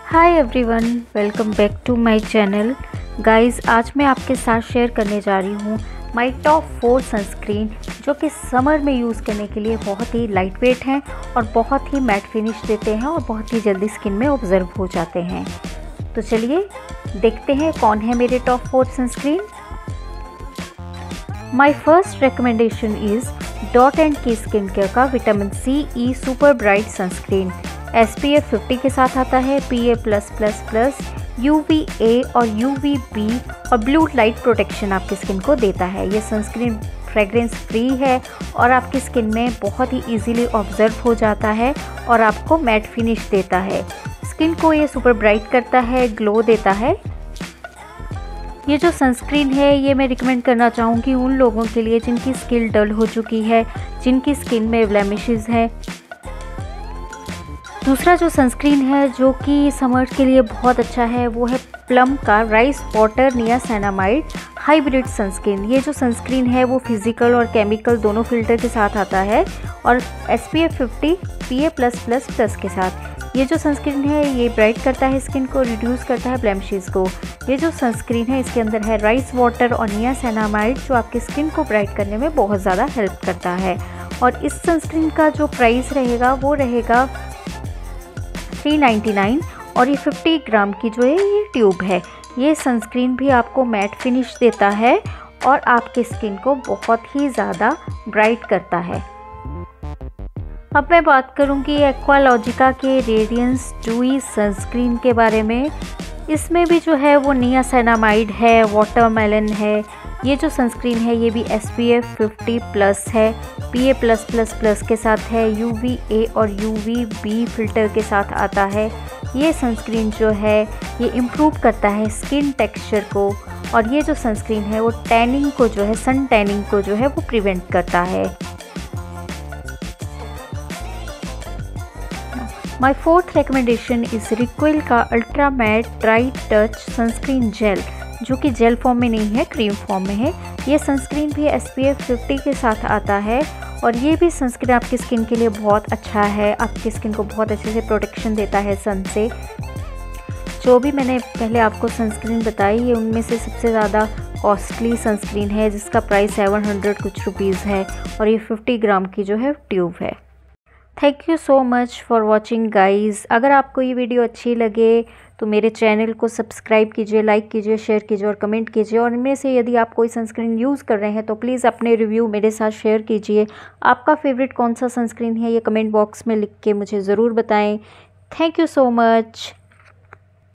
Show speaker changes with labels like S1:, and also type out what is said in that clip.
S1: Hi everyone, welcome back to my channel. Guys, आज मैं आपके साथ शेयर करने जा रही हूँ माय टॉप 4 सनस्क्रीन जो कि समर में यूज़ करने के लिए बहुत ही लाइट वेट हैं और बहुत ही मैट फिनिश देते हैं और बहुत ही जल्दी स्किन में ऑब्जर्व हो जाते हैं। तो चलिए देखते हैं कौन है मेरे top 4 sunscreen. My first recommendation is Dot and Key skin care का vitamin C E super bright sunscreen. SPF 50 के साथ आता है, PA+++, UVA और UVB और ब्लू लाइट प्रोटेक्शन आपकी स्किन को देता है। ये सनस्क्रीन फ्रेग्रेंस फ्री है और आपकी स्किन में बहुत ही इजीली ऑब्जर्व हो जाता है और आपको मैट फिनिश देता है। स्किन को ये सुपर ब्राइट करता है, ग्लो देता है। ये जो सनस्क्रीन है ये मैं रिकमेंड करना चाहूँगी उन लोगों के लिए जिनकी स्किन डल हो चुकी है, जिनकी स्किन में ब्लेमिशेस हैं। दूसरा जो सनस्क्रीन है जो कि समर के लिए बहुत अच्छा है वो है प्लम का rice water niacinamide hybrid sunscreen. ये जो सनस्क्रीन है वो फिजिकल और केमिकल दोनों फिल्टर के साथ आता है और SPF 50 PA+++ के साथ। ये जो सनस्क्रीन है ये ब्राइट करता है स्किन को, रिड्यूस करता है ब्लेमिशेस को। ये जो सनस्क्रीन है इसके अंदर है राइस वाटर और नियासिनामाइड जो आपकी स्किन को ब्राइट करने में बहुत ज़्यादा हेल्प करता है। और इस सनस्क्रीन का जो प्राइस रहेगा वो रहेगा 399 और ये 50 ग्राम की जो है ये ट्यूब है। ये सनस्क्रीन भी आपको मैट फिनिश देता है और आपकी स्किन को बहुत ही ज़्यादा ब्राइट करता है। अब मैं बात करूँगी एक्वालॉजिका के रेडियंस डूई सनस्क्रीन के बारे में। इसमें भी जो है वो नियासिनामाइड है, वाटरमेलन है। ये जो सनस्क्रीन है ये भी SPF 50+ है, PA+++ के साथ है, UVA और UVB फिल्टर के साथ आता है। ये सनस्क्रीन जो है ये इम्प्रूव करता है स्किन टेक्सचर को और ये जो सनस्क्रीन है वो टैनिंग को जो है, सन टैनिंग को जो है वो प्रिवेंट करता है। My fourth recommendation is Reequil का ultra matte dry touch sunscreen gel जो कि जेल फॉर्म में नहीं है, क्रीम फॉर्म में है। ये सनस्क्रीन भी SPF 50 के साथ आता है और ये भी सनस्क्रीन आपकी स्किन के लिए बहुत अच्छा है। आपकी स्किन को बहुत अच्छे से प्रोटेक्शन देता है सन से। जो भी मैंने पहले आपको सनस्क्रीन बताई है उनमें से सबसे ज़्यादा कॉस्टली सनस्क्रीन है जिसका प्राइस 700 कुछ रुपीज़ है और ये 50 ग्राम की जो है ट्यूब है। Thank you so much for watching guys. अगर आपको ये वीडियो अच्छी लगे तो मेरे चैनल को सब्सक्राइब कीजिए, लाइक कीजिए, शेयर कीजिए और कमेंट कीजिए। और इनमें से यदि आप कोई सनस्क्रीन यूज़ कर रहे हैं तो प्लीज़ अपने रिव्यू मेरे साथ शेयर कीजिए। आपका फेवरेट कौन सा सनस्क्रीन है ये कमेंट बॉक्स में लिख के मुझे ज़रूर बताएं। Thank you so much.